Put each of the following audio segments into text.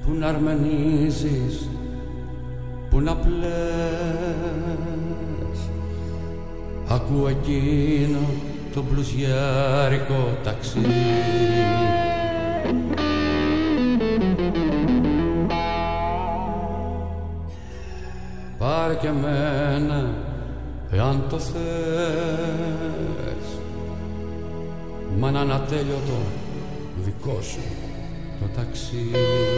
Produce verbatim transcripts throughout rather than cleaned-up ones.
που να αρμενίζεις, που να πλες. Ακούω εκείνο το μπλουζιάρικο ταξί. Πάρε και εμένα, εάν το θες, μα να είναι ατέλειωτο δικό σου το ταξίδι.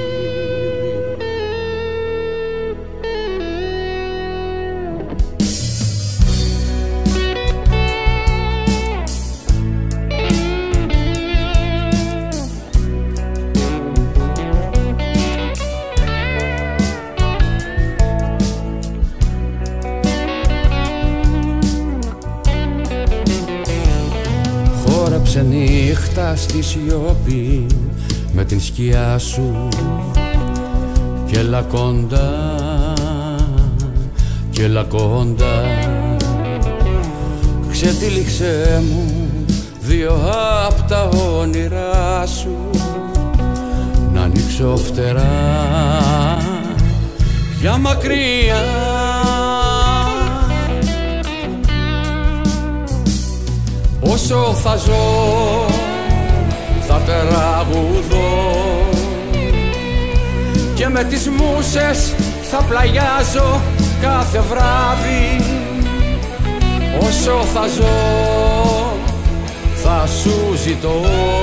Χόρεψε νύχτα στη σιωπή με την σκιά σου και έλα κοντά, και έλα κοντά. Ξετύλιξέ μου δύο απ' τα όνειρά σου, να ανοίξω φτερά για μακριά. Όσο θα ζω θα τραγουδώ και με τις μουσες θα πλαγιάζω κάθε βράδυ. Όσο θα ζω θα σου ζητώ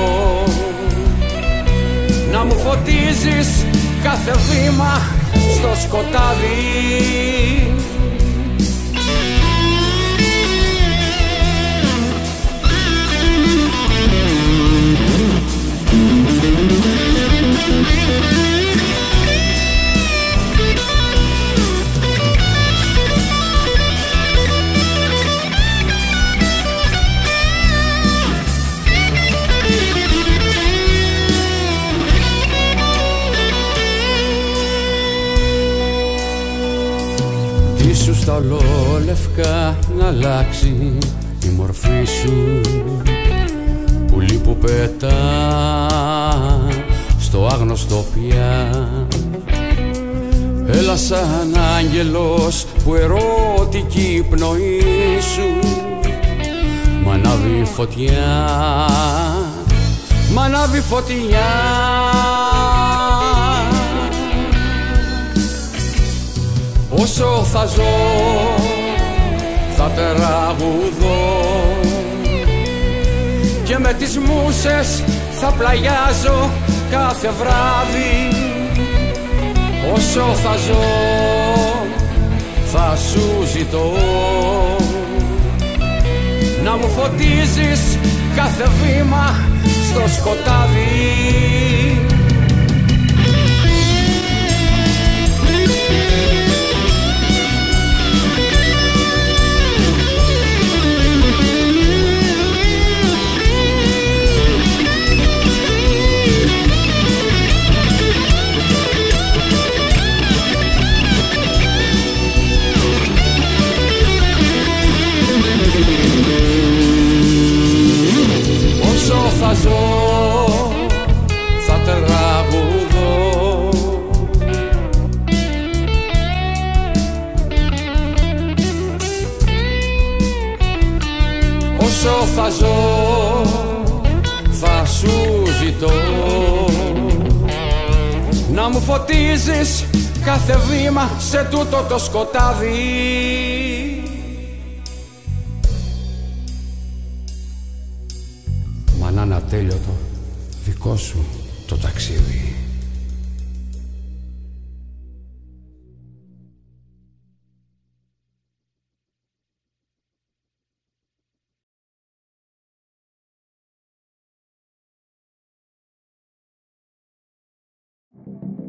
να μου φωτίζεις κάθε βήμα στο σκοτάδι. Ίσως στα ολόλευκα να αλλάξει η μορφή σου, πουλί που πετά στο άγνωστο πια. Έλα σαν άγγελος που ερωτική η πνοή σου, μ' ανάβει φωτιά, μ' ανάβει φωτιά. Όσο θα ζω θα τραγουδώ και με τις μουσες θα πλαγιάζω κάθε βράδυ. Όσο θα ζω θα σου ζητώ να μου φωτίζεις κάθε βήμα στο σκοτάδι. Όσο θα ζω θα τραγουδώ όσο θα ζω θα σου ζητώ να μου φωτίζεις κάθε βήμα σε τούτο το σκοτάδι. Μα να είναι ατέλειωτο δικό σου το ταξίδι. Thank you.